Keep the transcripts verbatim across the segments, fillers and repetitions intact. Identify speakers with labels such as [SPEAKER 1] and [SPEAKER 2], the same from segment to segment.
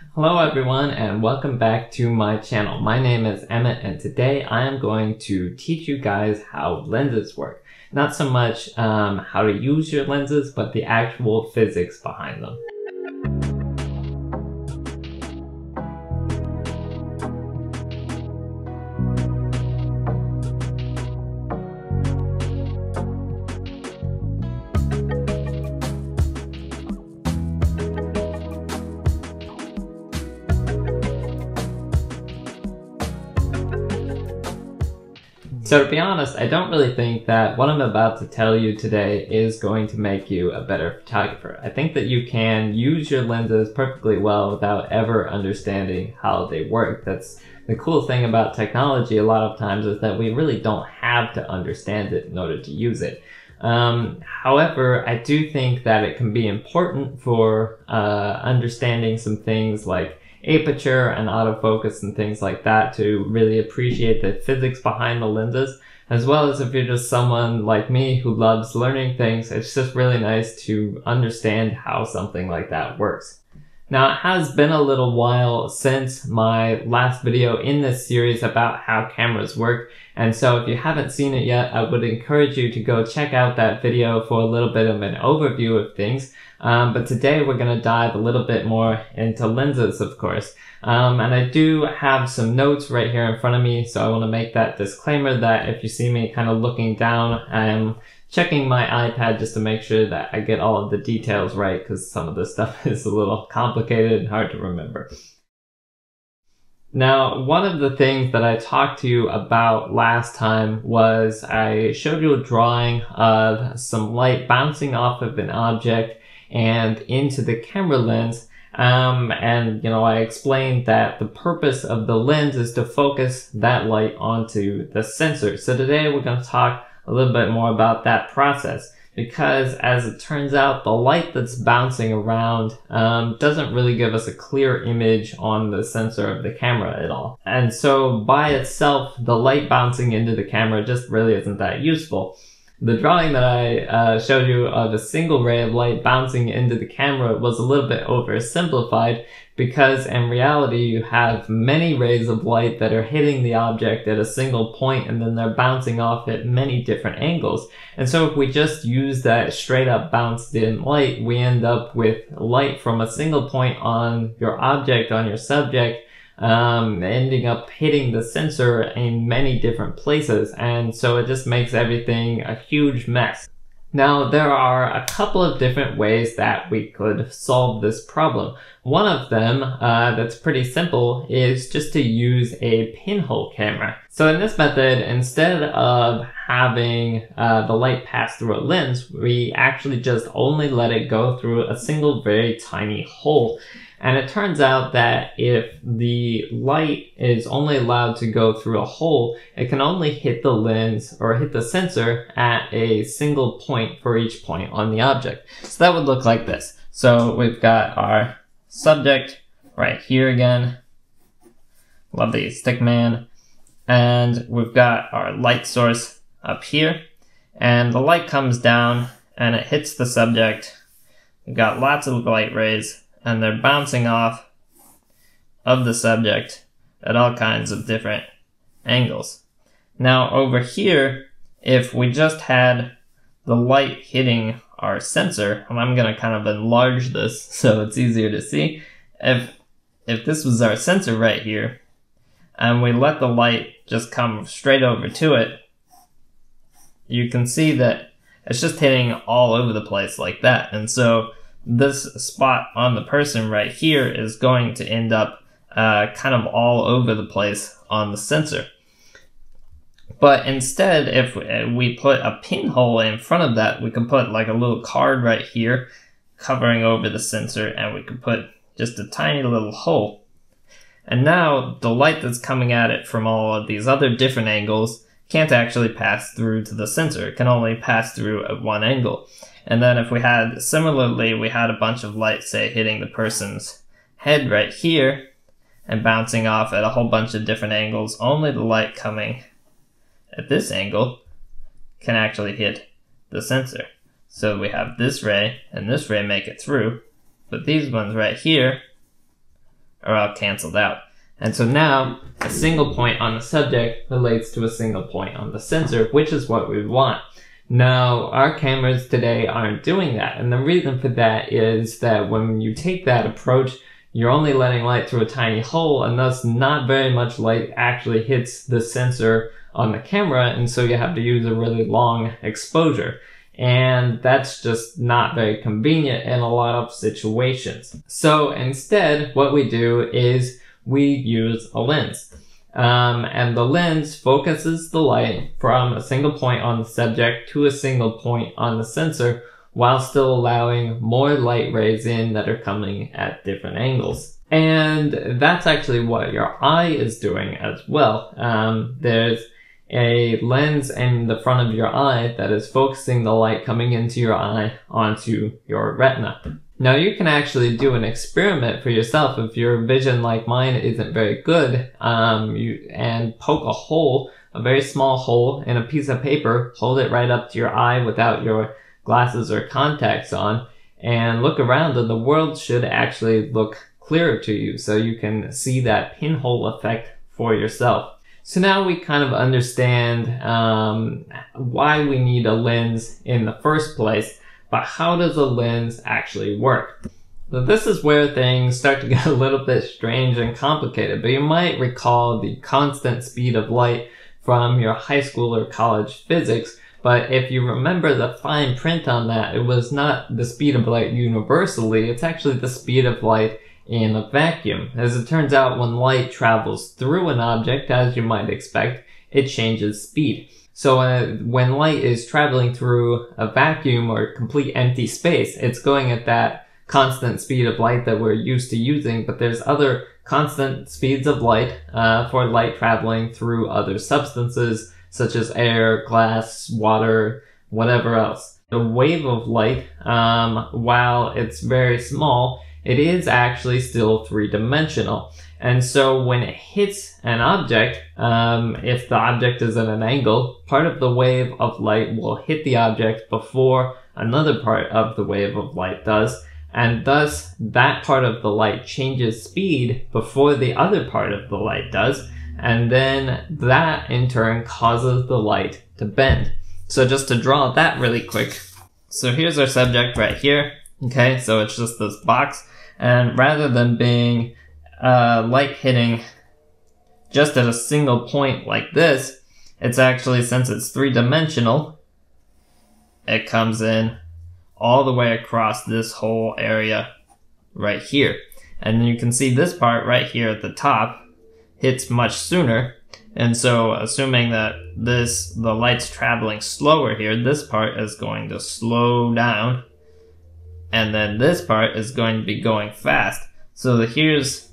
[SPEAKER 1] Hello everyone and welcome back to my channel. My name is Emmett and today I am going to teach you guys how lenses work. Not so much um, how to use your lenses, but the actual physics behind them. So to be honest, I don't really think that what I'm about to tell you today is going to make you a better photographer. I think that you can use your lenses perfectly well without ever understanding how they work. That's the cool thing about technology a lot of times, is that we really don't have to understand it in order to use it. Um, however, I do think that it can be important for uh, understanding some things like aperture and autofocus and things like that, to really appreciate the physics behind the lenses, as well as if you're just someone like me who loves learning things. It's just really nice to understand how something like that works. Now, it has been a little while since my last video in this series about how cameras work, and so if you haven't seen it yet, I would encourage you to go check out that video for a little bit of an overview of things. Um, but today we're going to dive a little bit more into lenses, of course. Um, and I do have some notes right here in front of me, so I want to make that disclaimer that if you see me kind of looking down, I'm checking my iPad just to make sure that I get all of the details right, because some of this stuff is a little complicated and hard to remember. Now, one of the things that I talked to you about last time was I showed you a drawing of some light bouncing off of an object and into the camera lens. Um, and, you know, I explained that the purpose of the lens is to focus that light onto the sensor. So today we're going to talk a little bit more about that process, because as it turns out, the light that's bouncing around um, doesn't really give us a clear image on the sensor of the camera at all. And so by itself, the light bouncing into the camera just really isn't that useful. The drawing that I uh, showed you of a single ray of light bouncing into the camera was a little bit oversimplified, because in reality you have many rays of light that are hitting the object at a single point, and then they're bouncing off at many different angles. And so if we just use that straight up bounced in light, we end up with light from a single point on your object, on your subject, um, ending up hitting the sensor in many different places, and so it just makes everything a huge mess. Now, there are a couple of different ways that we could solve this problem. One of them uh, that's pretty simple is just to use a pinhole camera. So in this method, instead of having uh, the light pass through a lens, we actually just only let it go through a single very tiny hole. And it turns out that if the light is only allowed to go through a hole, it can only hit the lens or hit the sensor at a single point for each point on the object. So that would look like this. So we've got our subject right here again. Lovely stick man. And we've got our light source up here. And the light comes down and it hits the subject. We've got lots of light rays, and they're bouncing off of the subject at all kinds of different angles. Now over here, if we just had the light hitting our sensor, and I'm going to kind of enlarge this so it's easier to see. If, if this was our sensor right here, and we let the light just come straight over to it, you can see that it's just hitting all over the place like that. And so this spot on the person right here is going to end up uh, kind of all over the place on the sensor. But instead, if we put a pinhole in front of that, we can put like a little card right here covering over the sensor, and we can put just a tiny little hole. And now the light that's coming at it from all of these other different angles can't actually pass through to the sensor. It can only pass through at one angle. And then if we had, similarly, we had a bunch of light, say, hitting the person's head right here and bouncing off at a whole bunch of different angles, only the light coming at this angle can actually hit the sensor. So we have this ray and this ray make it through, but these ones right here are all canceled out. And so now a single point on the subject relates to a single point on the sensor, which is what we want. Now, our cameras today aren't doing that. And the reason for that is that when you take that approach, you're only letting light through a tiny hole, and thus not very much light actually hits the sensor on the camera, and so you have to use a really long exposure. And that's just not very convenient in a lot of situations. So instead, what we do is we use a lens. Um, and the lens focuses the light from a single point on the subject to a single point on the sensor, while still allowing more light rays in that are coming at different angles. And that's actually what your eye is doing as well. Um, there's a lens in the front of your eye that is focusing the light coming into your eye onto your retina. Now you can actually do an experiment for yourself if your vision, like mine, isn't very good, um, you, and poke a hole, a very small hole in a piece of paper, hold it right up to your eye without your glasses or contacts on, and look around, and the world should actually look clearer to you, so you can see that pinhole effect for yourself. So now we kind of understand um, why we need a lens in the first place, but how does a lens actually work? So this is where things start to get a little bit strange and complicated, but you might recall the constant speed of light from your high school or college physics. But if you remember the fine print on that, it was not the speed of light universally, it's actually the speed of light in a vacuum. As it turns out, when light travels through an object, as you might expect, it changes speed. So uh, when light is traveling through a vacuum or complete empty space, it's going at that constant speed of light that we're used to using, but there's other constant speeds of light uh, for light traveling through other substances, such as air, glass, water, whatever else. The wave of light, um, while it's very small, it is actually still three-dimensional. And so when it hits an object, um, if the object is at an angle, part of the wave of light will hit the object before another part of the wave of light does, and thus that part of the light changes speed before the other part of the light does. And then that in turn causes the light to bend. So just to draw that really quick. So here's our subject right here. Okay, so it's just this box. And rather than being uh, light hitting just at a single point like this, it's actually, since it's three-dimensional, it comes in all the way across this whole area right here. And you can see this part right here at the top hits much sooner, and so assuming that this the light's traveling slower here, this part is going to slow down, and then this part is going to be going fast. So that here's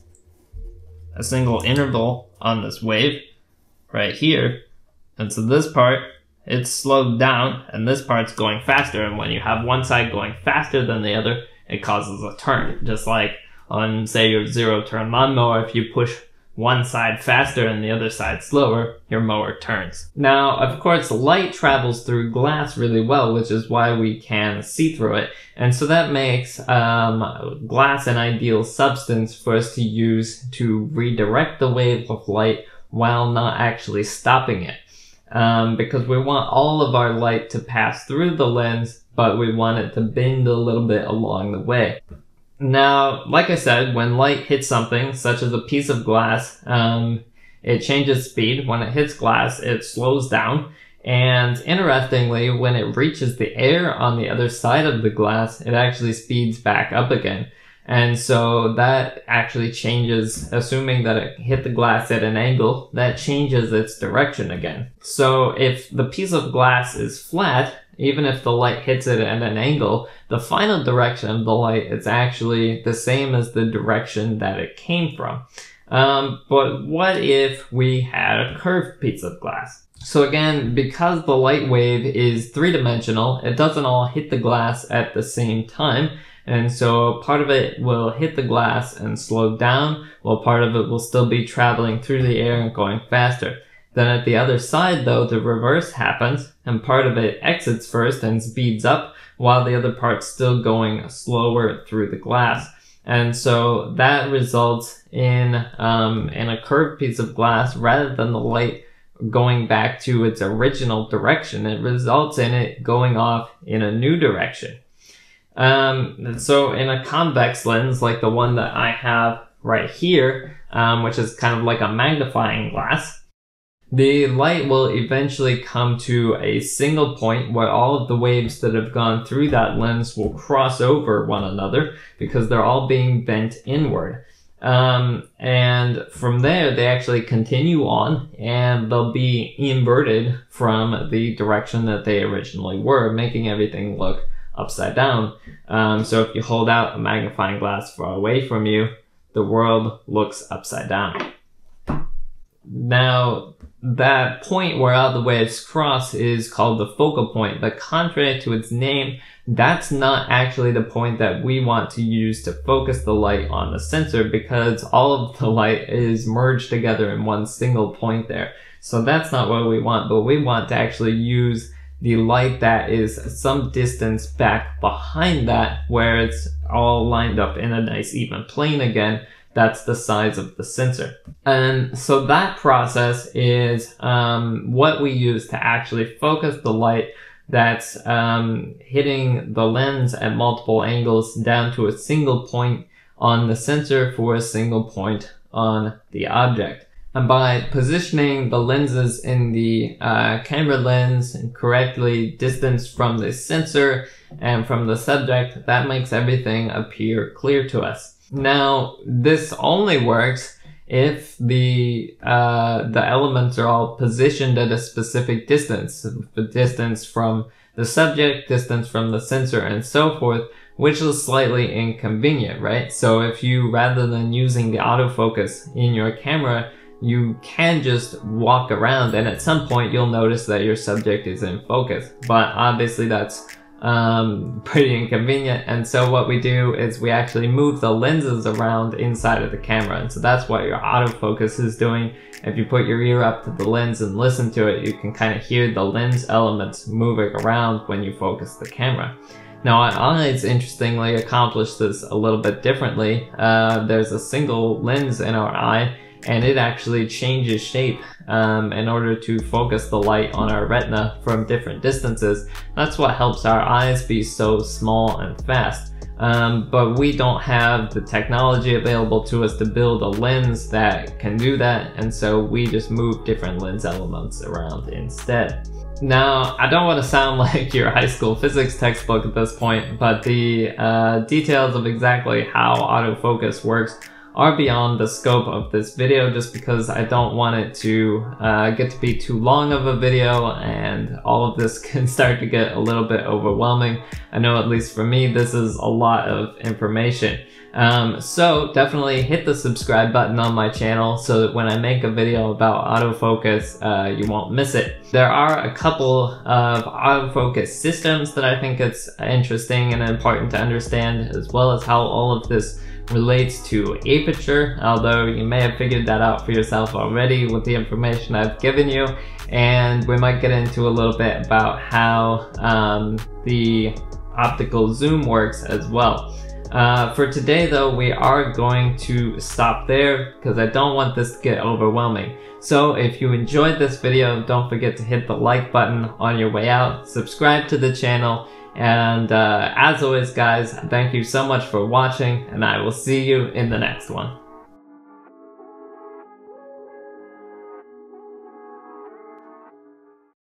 [SPEAKER 1] a single interval on this wave right here, and so this part, it's slowed down, and this part's going faster, and when you have one side going faster than the other, it causes a turn. Just like on, say, your zero-turn lawnmower, if you push one side faster and the other side slower, your mower turns. Now, of course, light travels through glass really well, which is why we can see through it. And so that makes um, glass an ideal substance for us to use to redirect the wave of light while not actually stopping it. Um, because we want all of our light to pass through the lens, but we want it to bend a little bit along the way. Now, like I said, when light hits something, such as a piece of glass, um, it changes speed. When it hits glass, it slows down. And interestingly, when it reaches the air on the other side of the glass, it actually speeds back up again. And so that actually changes, assuming that it hit the glass at an angle, that changes its direction again. So if the piece of glass is flat, even if the light hits it at an angle, the final direction of the light is actually the same as the direction that it came from. Um, but what if we had a curved piece of glass? So again, because the light wave is three-dimensional, it doesn't all hit the glass at the same time. And so part of it will hit the glass and slow down, while part of it will still be traveling through the air and going faster. Then at the other side, though, the reverse happens, and part of it exits first and speeds up, while the other part's still going slower through the glass. And so that results in, um, in a curved piece of glass rather than the light going back to its original direction. It results in it going off in a new direction. Um, so in a convex lens, like the one that I have right here, um, which is kind of like a magnifying glass, the light will eventually come to a single point where all of the waves that have gone through that lens will cross over one another because they're all being bent inward. Um, and from there, they actually continue on and they'll be inverted from the direction that they originally were, making everything look upside down. Um, so if you hold out a magnifying glass far away from you, the world looks upside down. Now, that point where all the waves cross is called the focal point, but contrary to its name, that's not actually the point that we want to use to focus the light on the sensor, because all of the light is merged together in one single point there. So that's not what we want, but we want to actually use the light that is some distance back behind that, where it's all lined up in a nice even plane again. That's the size of the sensor. And so that process is um, what we use to actually focus the light that's um, hitting the lens at multiple angles down to a single point on the sensor for a single point on the object. And by positioning the lenses in the uh, camera lens and correctly distanced from the sensor and from the subject, that makes everything appear clear to us. Now, this only works if the uh, the elements are all positioned at a specific distance, the distance from the subject, distance from the sensor, and so forth, which is slightly inconvenient, right? So if you, rather than using the autofocus in your camera, you can just walk around and at some point you'll notice that your subject is in focus. But obviously that's um, pretty inconvenient. And so what we do is we actually move the lenses around inside of the camera. And so that's what your autofocus is doing. If you put your ear up to the lens and listen to it, you can kind of hear the lens elements moving around when you focus the camera. Now, our eyes, interestingly, accomplish this a little bit differently. Uh, there's a single lens in our eye, and it actually changes shape um, in order to focus the light on our retina from different distances. That's what helps our eyes be so small and fast. Um, but we don't have the technology available to us to build a lens that can do that, and so we just move different lens elements around instead. Now, I don't want to sound like your high school physics textbook at this point, but the uh, details of exactly how autofocus works are beyond the scope of this video, just because I don't want it to uh, get to be too long of a video, and all of this can start to get a little bit overwhelming. I know, at least for me, this is a lot of information. Um, so definitely hit the subscribe button on my channel so that when I make a video about autofocus, uh, you won't miss it. There are a couple of autofocus systems that I think it's interesting and important to understand, as well as how all of this relates to aperture, although you may have figured that out for yourself already with the information I've given you. And we might get into a little bit about how um, the optical zoom works as well. Uh, for today though, we are going to stop there because I don't want this to get overwhelming. So if you enjoyed this video, don't forget to hit the like button on your way out, subscribe to the channel, and uh, as always guys, thank you so much for watching, and I will see you in the next one.